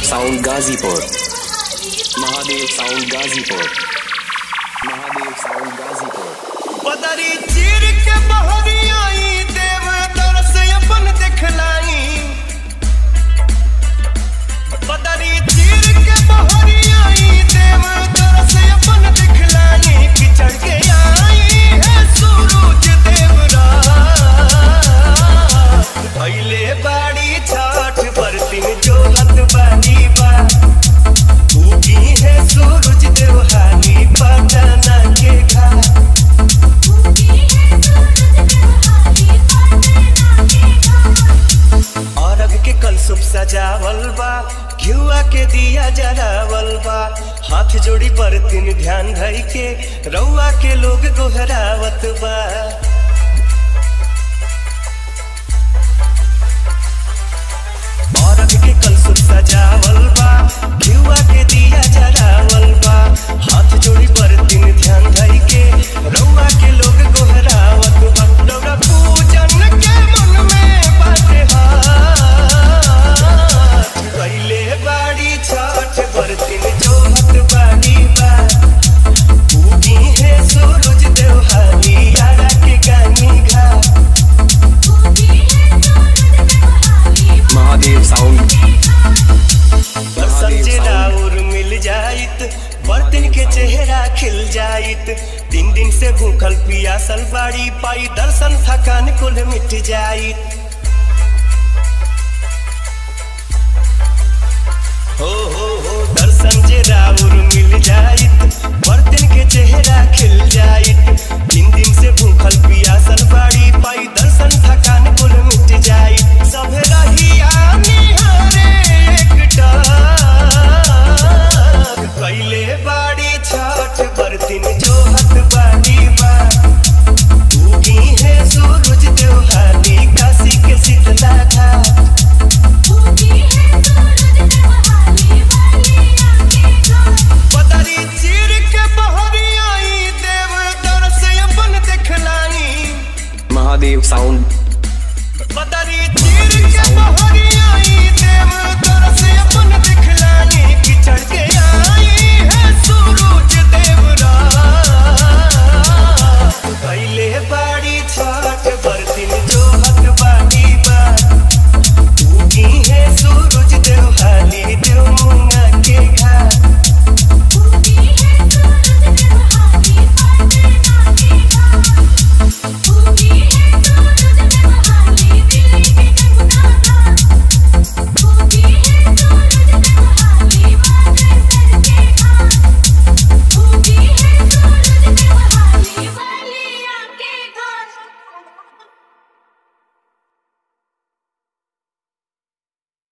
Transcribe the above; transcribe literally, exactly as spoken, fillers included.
Sound Ghazipur, Mahadev sound Ghazipur, Mahadev sound Ghazipur. बदरी चीर के बहरी आई देव तरस अपन दिखलाई, बदरी चीर के बहरी आई देव तरस अपन दिखलाई, किचड़ के आई है सूरज देवरा पहले बाड़ी छठ बरतिन जो हत बानी बा उगी है सूरज देवहानी पटना के घाट, अरग के कलसुप सजावल बा घिउआ के दिया जरावल बा, हाथ जोड़ी बरतिन ध्यान धई के रउआ के लोग गोहरावत बा। अरग के कलसुप सजावल बा घिउआ के दिया जरावल बा, हाथ जोड़ी बरतिन ध्यान धई के रउआ के लोग गोहरावत बा। रउआ पूजन के मन में बाटे हाथ पहले बाड़ी छठ बरतिन जो हत बाड़ी बा उगी है सूरज देवहानी यारा के गानी घाट, महादेव साउंड बरसन जे राउर मिल जाइत बर्तन के चेहरा खिल जाइत, तीन दिन से भूखल पियासल बाड़ी पाई दर्शन थकान कुल मिट जाइत।